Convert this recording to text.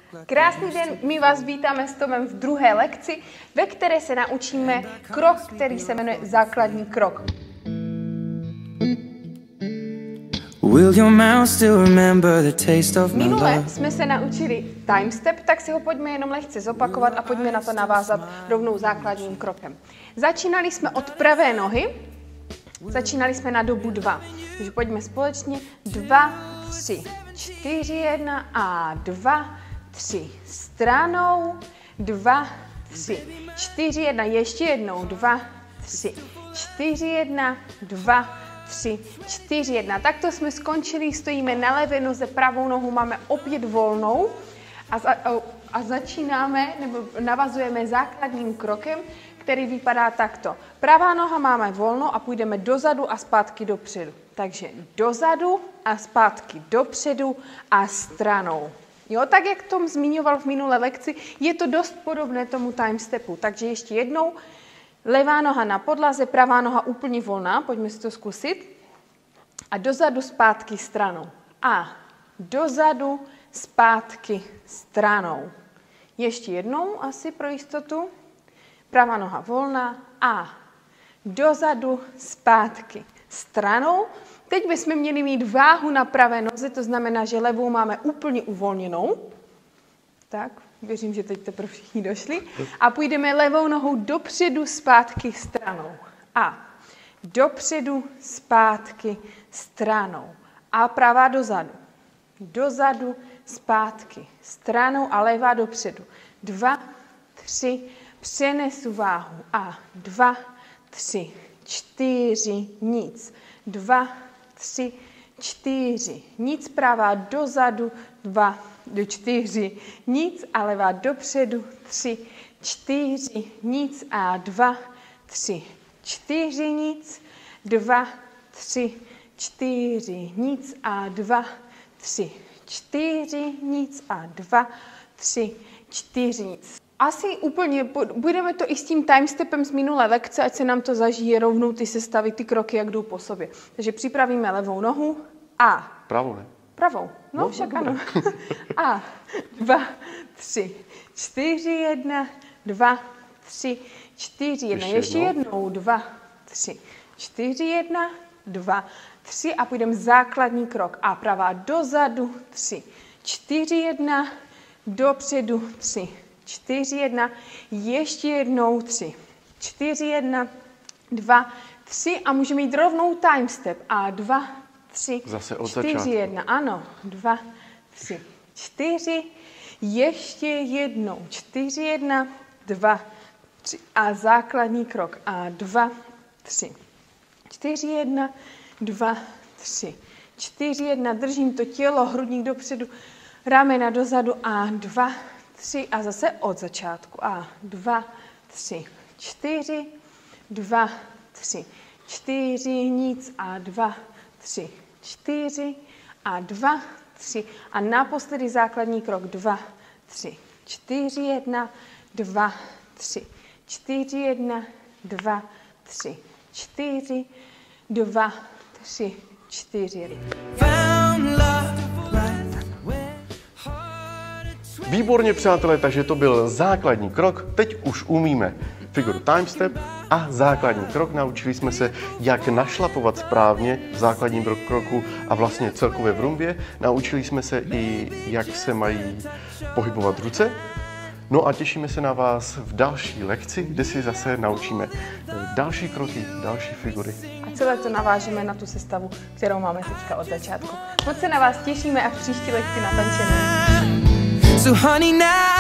Krásný den, my vás vítáme s Tomem v druhé lekci, ve které se naučíme krok, který se jmenuje základní krok. Minule jsme se naučili time step, tak si ho pojďme jenom lehce zopakovat a pojďme na to navázat rovnou základním krokem. Začínali jsme od pravé nohy, začínali jsme na dobu 2. Takže pojďme společně 2, 3, 4, 1 a 2, 3 stranou, 2, 3, 4, 1, ještě jednou, 2, 3, 4, 1, 2, 3, 4, 1. Takto jsme skončili, stojíme na levé noze, pravou nohu máme opět volnou a začínáme, nebo navazujeme základním krokem, který vypadá takto. Pravá noha máme volnou a půjdeme dozadu a zpátky dopředu. Takže dozadu a zpátky dopředu a stranou. Jo, tak jak Tom zmiňoval v minulé lekci, je to dost podobné tomu time stepu. Takže ještě jednou, levá noha na podlaze, pravá noha úplně volná, pojďme si to zkusit. A dozadu, zpátky stranou. A dozadu, zpátky stranou. Ještě jednou, asi pro jistotu. Pravá noha volná a dozadu, zpátky stranou. Teď bychom měli mít váhu na pravé noze, to znamená, že levou máme úplně uvolněnou. Tak, věřím, že teď teprve všichni došli. A půjdeme levou nohou dopředu, zpátky stranou. A dopředu, zpátky stranou. A pravá dozadu. Dozadu, zpátky stranou a levá dopředu. 2, 3, přenesu váhu. A 2, 3, 4, nic. 2, 3, 4, nic, pravá dozadu, 2, 4, nic a levá dopředu, 3, 4, nic a 2, 3, 4, nic, 2, 3, 4, nic a 2, 3, 4, nic a 2, 3, 4, nic. Asi úplně, budeme to i s tím time stepem z minulé lekce, ať se nám to zažije rovnou ty sestavy, ty kroky, jak jdou po sobě. Takže připravíme levou nohu a... Pravou, ne? Pravou, no však ano. A 2, 3, 4, 1, 2, 3, 4, 1. Ještě jednou 2, 3, 4, 1, 2, 3 a půjdeme základní krok. A pravá dozadu, 3, 4, 1, dopředu, 3, 4, 1, ještě jednou 3, 4, 1, 2, 3 a můžeme jít rovnou time step. A 2, 3, zase od 4, začátku. 1, ano, 2, 3, 4, ještě jednou 4, 1, 2, 3 a základní krok. A 2, 3, 4, 1, 2, 3, 4, 1, držím to tělo, hrudník dopředu, ramena dozadu a 2, 3 a zase od začátku. A 2, 3, 4, 2, 3, 4, nic a 2, 3, 4 a 2, 3 a naposledy základní krok 2, 3, 4, 1, 2, 3, 4, 1, 2, 3, 4, 2, 3, 4. Výborně, přátelé, takže to byl základní krok. Teď už umíme figuru time step a základní krok. Naučili jsme se, jak našlapovat správně v základním kroku a vlastně celkově v rumbě. Naučili jsme se i, jak se mají pohybovat ruce. No a těšíme se na vás v další lekci, kde si zase naučíme další kroky, další figury. A celé to navážeme na tu sestavu, kterou máme teďka od začátku. Moc se na vás těšíme a v příští lekci natančené. So honey, now